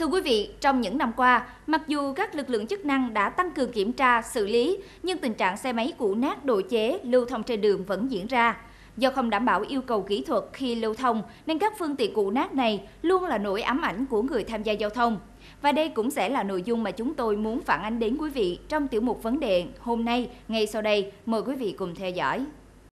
Thưa quý vị, trong những năm qua, mặc dù các lực lượng chức năng đã tăng cường kiểm tra, xử lý, nhưng tình trạng xe máy cũ nát, độ chế, lưu thông trên đường vẫn diễn ra. Do không đảm bảo yêu cầu kỹ thuật khi lưu thông, nên các phương tiện cũ nát này luôn là nỗi ám ảnh của người tham gia giao thông. Và đây cũng sẽ là nội dung mà chúng tôi muốn phản ánh đến quý vị trong tiểu mục vấn đề hôm nay. Ngay sau đây, mời quý vị cùng theo dõi.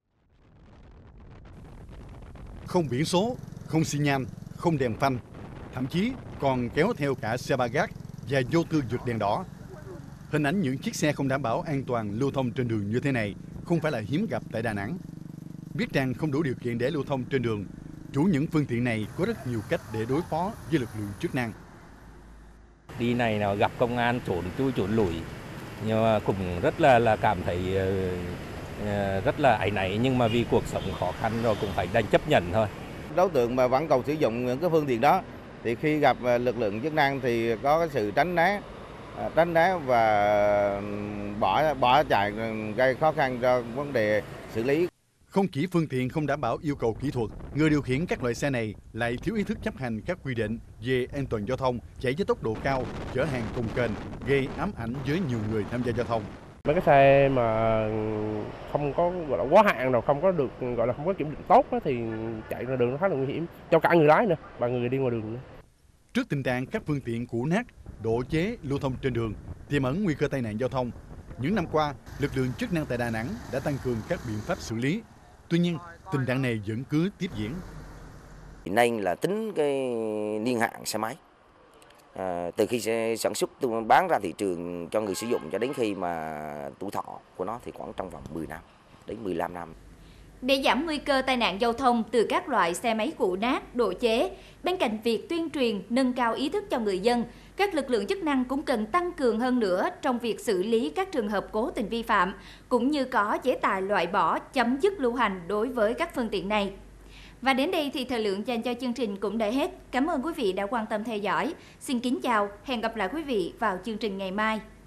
Không biển số, không xi nhan, không đèn phanh, thậm chí còn kéo theo cả xe ba gác và vô tư vượt đèn đỏ. Hình ảnh những chiếc xe không đảm bảo an toàn lưu thông trên đường như thế này không phải là hiếm gặp tại Đà Nẵng. Biết rằng không đủ điều kiện để lưu thông trên đường, chủ những phương tiện này có rất nhiều cách để đối phó với lực lượng chức năng. Đi này nào gặp công an trốn chui trốn lùi, nhưng mà cũng rất là cảm thấy rất là áy náy, nhưng mà vì cuộc sống khó khăn rồi cũng phải đành chấp nhận thôi. Đối tượng mà vẫn còn sử dụng những cái phương tiện đó thì khi gặp lực lượng chức năng thì có cái sự tránh né và bỏ chạy, gây khó khăn cho vấn đề xử lý. Không chỉ phương tiện không đảm bảo yêu cầu kỹ thuật, người điều khiển các loại xe này lại thiếu ý thức chấp hành các quy định về an toàn giao thông, chạy với tốc độ cao, chở hàng cồng kềnh, gây ám ảnh với nhiều người tham gia giao thông. Mấy cái xe mà không có gọi là quá hạn, rồi không có được gọi là không có kiểm định tốt đó, thì chạy ra đường nó khá là nguy hiểm cho cả người lái nữa và người đi ngoài đường nữa. Trước tình trạng các phương tiện cũ nát, độ chế lưu thông trên đường, tiềm ẩn nguy cơ tai nạn giao thông, những năm qua, lực lượng chức năng tại Đà Nẵng đã tăng cường các biện pháp xử lý. Tuy nhiên, tình trạng này vẫn cứ tiếp diễn. Nên là tính cái niên hạn xe máy. Từ khi sản xuất bán ra thị trường cho người sử dụng cho đến khi mà tuổi thọ của nó thì khoảng trong vòng 10 năm đến 15 năm. Để giảm nguy cơ tai nạn giao thông từ các loại xe máy cũ nát, độ chế, bên cạnh việc tuyên truyền, nâng cao ý thức cho người dân, các lực lượng chức năng cũng cần tăng cường hơn nữa trong việc xử lý các trường hợp cố tình vi phạm, cũng như có chế tài loại bỏ, chấm dứt lưu hành đối với các phương tiện này. Và đến đây thì thời lượng dành cho chương trình cũng đã hết. Cảm ơn quý vị đã quan tâm theo dõi. Xin kính chào, hẹn gặp lại quý vị vào chương trình ngày mai.